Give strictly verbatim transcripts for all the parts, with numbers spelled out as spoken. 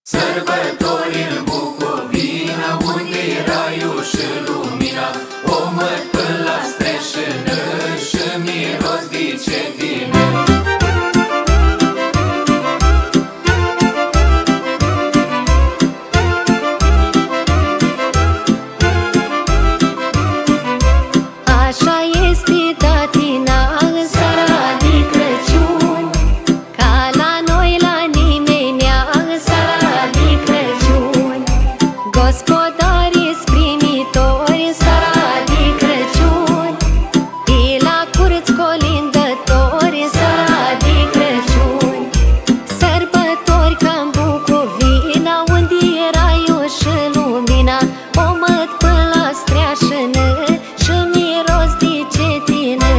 Sărbători în Bucovina, unde e raiul și lumina. O măt până la streșină și miros de cetină. Așa este tatina în seara de Crăciun, ca la noi la nimenea în seara de Crăciun. Gospodarii-s primitori în seara de Crăciun, de la curți colindători în seara de Crăciun. Sărbători ca în Bucovina, unde e raiul și lumina. O măt până la streașină și miros de cetină.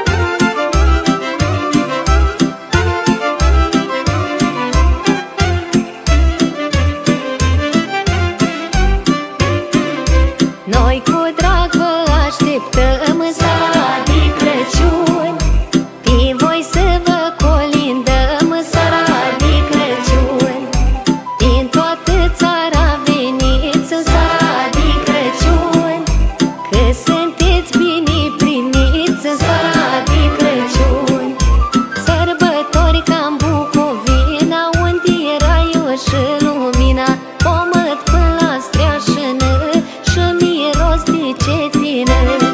Noi cu drag vă așteptăm în seara de Crăciun, pe voi să vă colindăm în seara de Crăciun. Din toată țara veniți în seara de Crăciun, că sunteți bine primiți în seara de Crăciun. Sărbători ca în Bucovina, unde e raiul și lumina. O măt până la streașină și miros de cetină.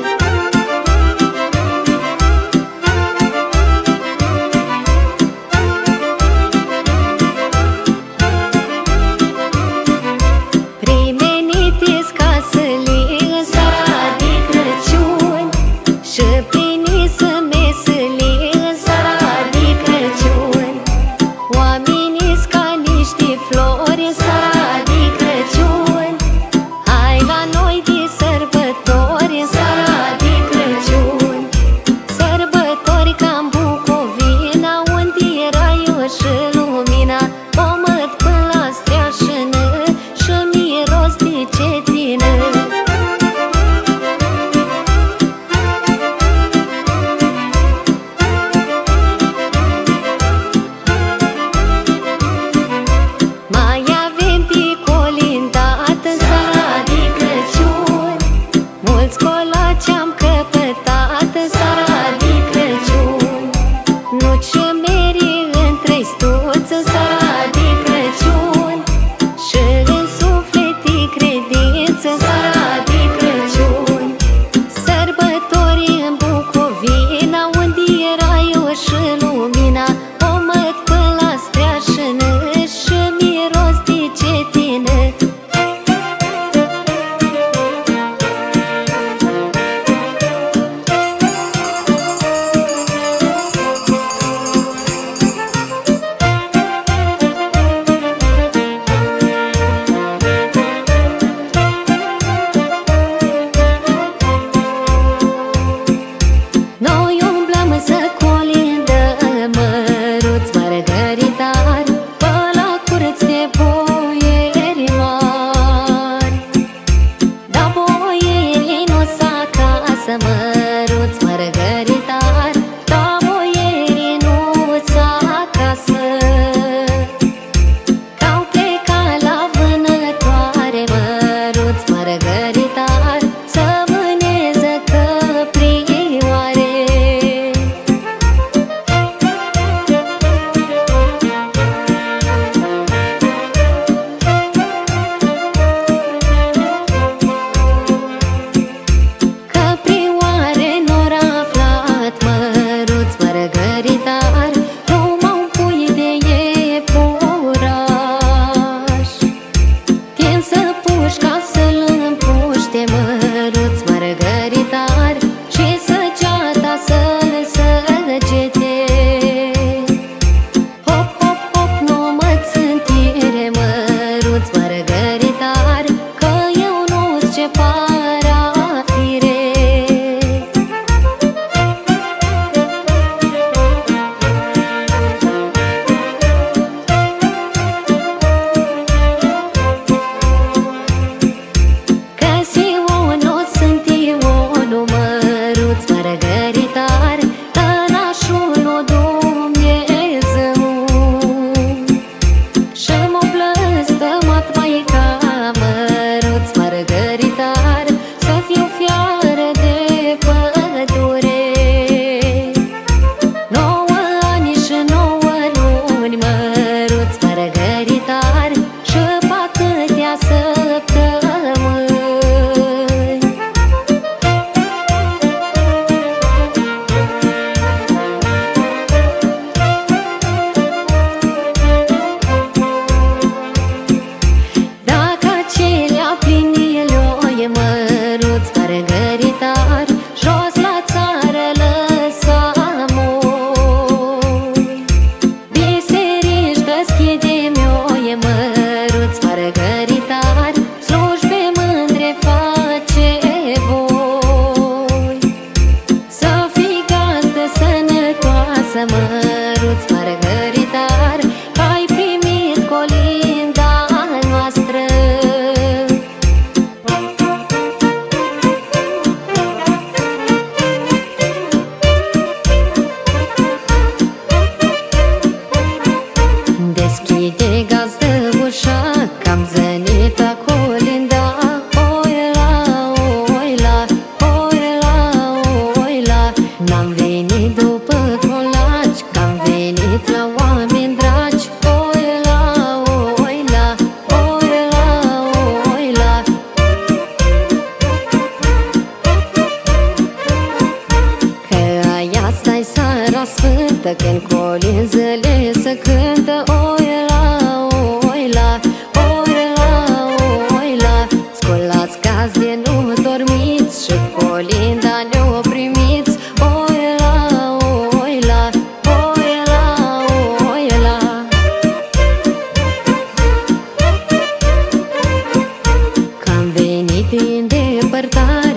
Primenite-s casele în seara de Crăciun și pliniți mesele în seara de Crăciun. Oamenii-s ca niște flori în seara de Crăciun. Hai la noi de sărbători în seara de Crăciun. Sărbători ca în Bucovina, unde e raiul și lumina. O măt până la streașină și miros de cetină. Mai aveți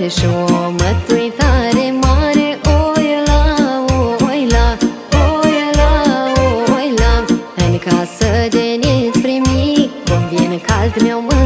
și o mătuitare mare. Oi la, oi la, oi la, oi la. În casă de neți primi, cum vin cald mi-au